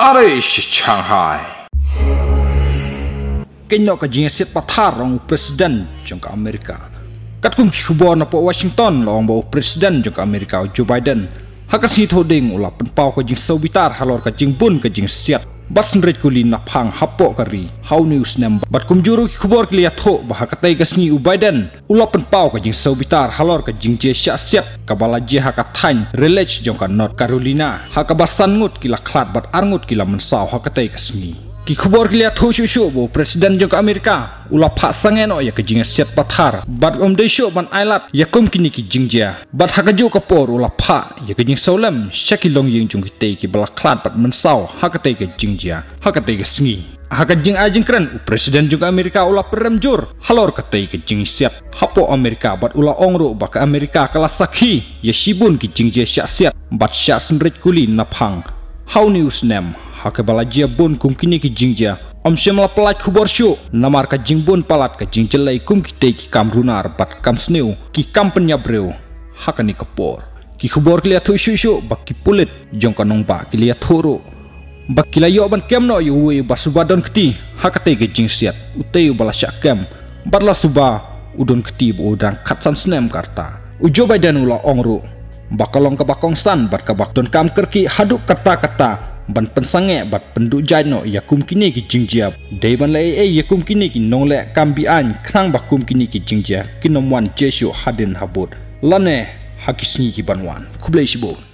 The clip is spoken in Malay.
Arish Shanghai Kenyok kajing set pathar rong presiden jangka Amerika. Kat kum khubor na po Washington long bo presiden jangka Amerika Joe Biden. Hakas ni thoding ula penpau kajing sawitar halor kajing bun kajing siat. Bas nret kulin na phang hapo kari. How news nem bat kum juru khubor klia tho bah katai kasni u Biden. Ula penpau kajing sawitar halor kajing je siat kabala je hakathan relate jangka North Carolina. Hakabasan ngut kila klat bat arngut kila mensau hakatai kasni. Ki khubor klia tho shu bo presiden jangka Amerika ula pha sangeno ya kajing siat pathar bat de shu ban ailat ya kum kini ki jingja bat hakaju kapor ula pha ya kajing solam shakilong ying jung kitei ki bala klat bat mensau hakatai ke jingja hakatai ke sngi hakajing ajing kran presiden jangka Amerika ula peremjur halor katai ke jing siat hapo Amerika bat ula ongro ba ka Amerika kala sakhi ya shibun ki jingja syak siat bat syak senret kuli naphang how news nem hakabala jia bun kum kini ki jingja om semla pelat khubor shu namar ka jingbun palat ka jingjelai kum ki tei ki kamrunar bat kam sneu ki kampenya breu hakani kapor ki khubor klia thu shu bak ki pulit jong kanong ba klia thoro bak kila yo ban kemno yu we basubadon kti hakate ke jingsiat utei bala syakam batla suba udon kti bo udang khatsan snem karta ujo Biden ula ongru bakalong ka bakong san bat ka bak don kam kerki haduk kata-kata ban pensange bat penduk jaino yakum kini ki jingjia deiban lai yakum kini ki nongle kambian khnang bakum kini ki jingjia kinomwan jeshu hadin habut lane hakisni ki banwan kublai sibo